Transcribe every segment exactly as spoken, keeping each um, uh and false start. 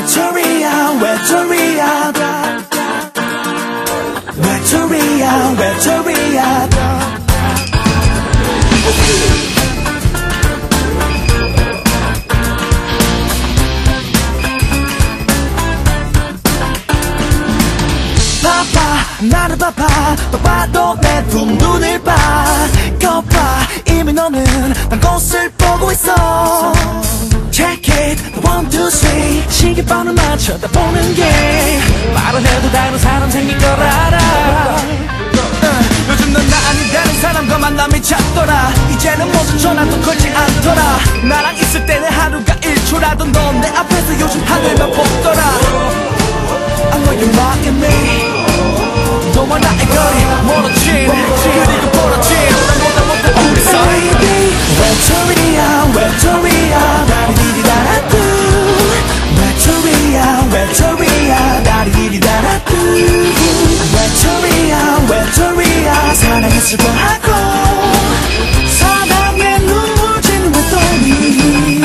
외톨이야 외톨이야 외톨이야 외톨이야 바빠 나를 바빠 바빠도 내 두 눈을 봐 거봐 이미 너는 딴 곳을 보고 있어 Check it one two three 시계번호만 쳐다보는 게 말은 해도 다른 사람 생길 걸 알아 uh, 요즘 넌 나 아닌 다른 사람과 만남이 잦더라 이제는 무슨 전화도 걸지 않더라 나랑 있을 때는 하루가 일 초라도 넌 내 앞에서 요즘 하늘만 보더라 I know you're mocking me 너와 나의 거리 멀어진 그리고 벌어진 나보다 못한 우리 사이 외톨이야 외톨이야 다리디리다라뚜 외톨이야 외톨이야 다리디리다라뚜 외톨이야 외톨이야 사랑했을 거하고 사랑에 눈물 지는 외톨이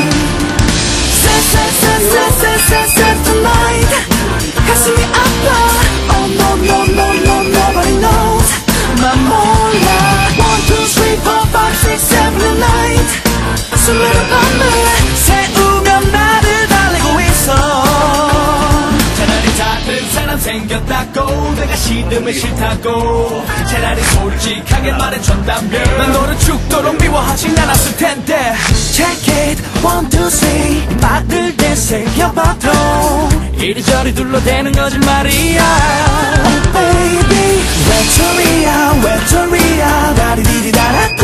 쎄쎄쎄쎄쎄쎄쎄 tonight 가슴이 아파 Oh no no no no nobody knows 난 몰라 One two three four five six seven and eight 수많은 밤을 새우며 나를 달래고 있어 차라리 다른 사람 생겼다고 내가 싫으면 싫다고 차라리 솔직하게 말해줬다면 난 너를 죽도록 미워하진 않았을 텐데 Check it one two three 말을 되새겨봐도 이리저리 둘러대는 거짓말이야 Oh baby 외톨이야 외톨이야 다리디리다라뚜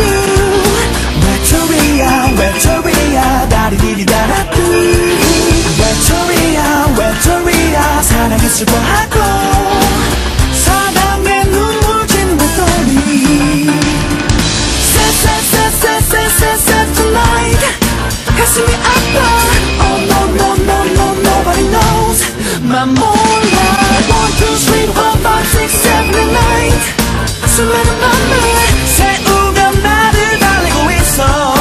외톨이야 외톨이야 다리디리다라뚜 외톨이야 외톨이야 사랑했을 거하고 사랑에 눈물 지는 외톨이 쎄쎄쎄쎄쎄쎄쎄 tonight 가슴이 아파 Oh no no no no nobody knows 난 몰라 One two three four five six seven and eight 수많은 밤을 새우며 나를 달래고 있어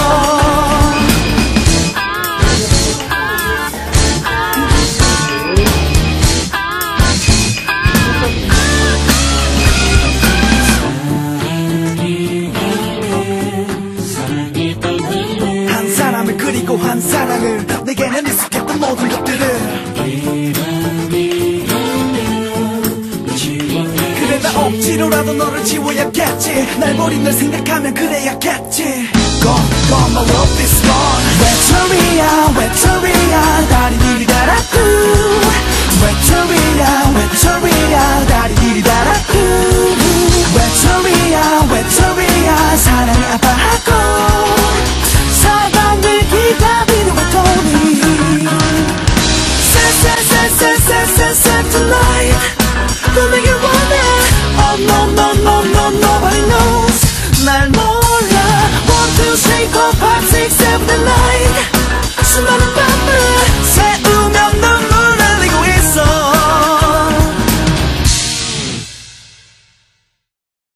한 사람을 그리고 한 사랑을 내게는 익숙했던 모든 것들을 그래 나 억지로라도 너를 지워야겠지 날 버린 널 생각하면 그래야겠지 Gone, gone, my love is gone 외톨이야 외톨이야 다리디리다라뚜 외톨이야 외톨이야 다리디리다라뚜 외톨이야 외톨이야 사랑이 아파하고 사랑을 기다리는 외톨이 쎄쎄쎄쎄쎄쎄 tonight 또 내게 원해 Oh no no no no nobody knows 날 몰라 One two three four five six seven